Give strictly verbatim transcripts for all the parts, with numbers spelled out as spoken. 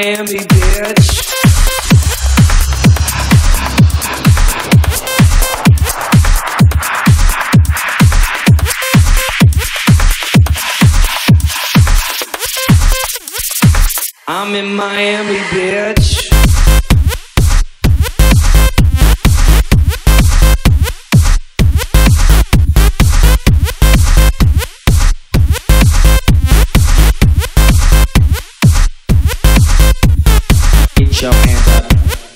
Miami, bitch. I'm in Miami, bitch. Get your hand up.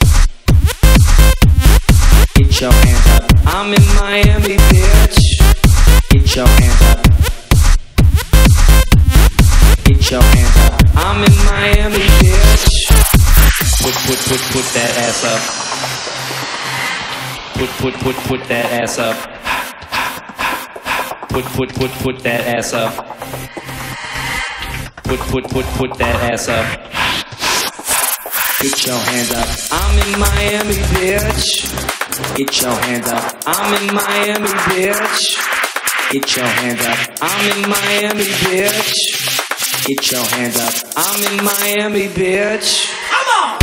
Get your hand up. I'm in Miami, bitch. Get your hand up. Get your hand up. I'm in Miami, bitch. Put, put, put, put that ass up. Put, put, put, put that ass up. Put, put, put, put that ass up. Put, put, put, put that ass up. Get your hand up. I'm in Miami, bitch. Get your hand up. I'm in Miami, bitch. Get your hand up. I'm in Miami, bitch. Get your hand up. I'm in Miami, bitch. Come on!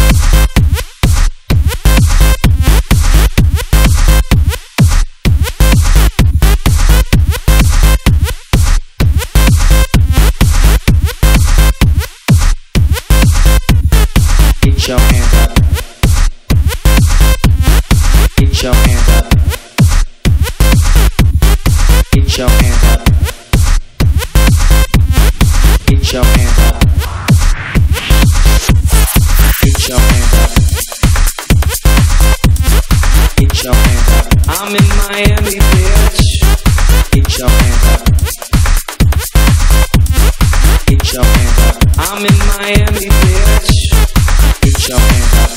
Get your hand up. Get your hand up. Get your hand up. Get your hand up. Get your hand up. Get your hand up. I'm in Miami, bitch. Get your hand up. Get your hand up. I'm in Miami, bitch. Get your hand up.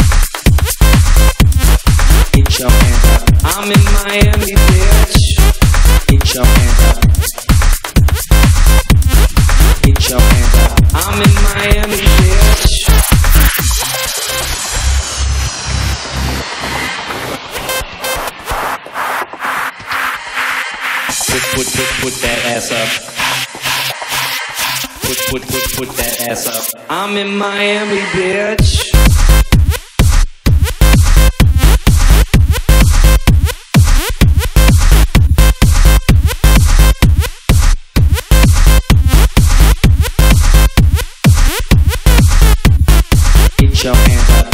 Get your hand up. I'm in Miami, bitch. Get your hand up. Get your hand up. I'm in Miami, bitch. Put, put, put, put that ass up. Put, put, put, put that ass up. I'm in Miami, bitch. Get your hand up.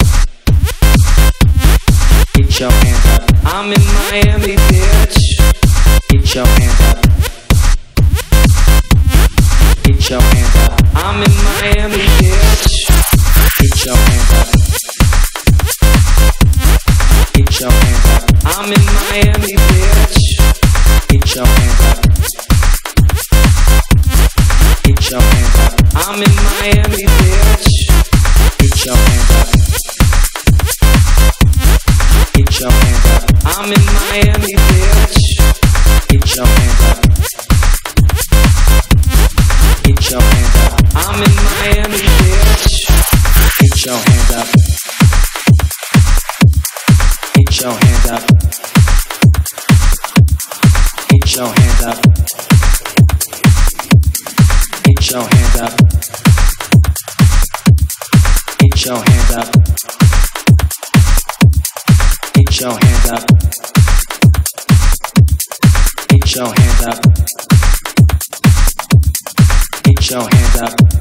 Get your hand up. I'm in Miami, bitch. Get your hand up. Get your hand up. I'm in Miami, bitch. Get your hand up. Get your hand up. I'm in Miami, bitch. Get your hand up. Get your hand up. I'm in Miami, bitch. Get your hand up. Get your hand up. I'm in Miami, bitch. Get your hand up. Get your hand up. I'm in Miami, bitch. Get your hand up. Get your hand up. Get your hand up. Get your hand up. Get your hand up. Get your hand up. Get your hand up. Get your hand up.